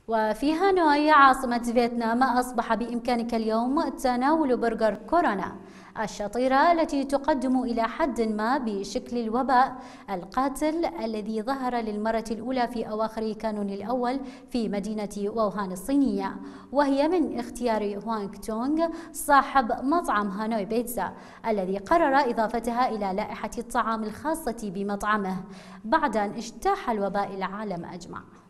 وفي هانوي عاصمة فيتنام أصبح بإمكانك اليوم تناول برجر كورونا الشطيرة التي تقدم إلى حد ما بشكل الوباء القاتل الذي ظهر للمرة الأولى في أواخر كانون الأول في مدينة ووهان الصينية، وهي من اختيار هوانغ تونغ صاحب مطعم هانوي بيتزا الذي قرر إضافتها إلى لائحة الطعام الخاصة بمطعمه بعد أن اجتاح الوباء العالم أجمع.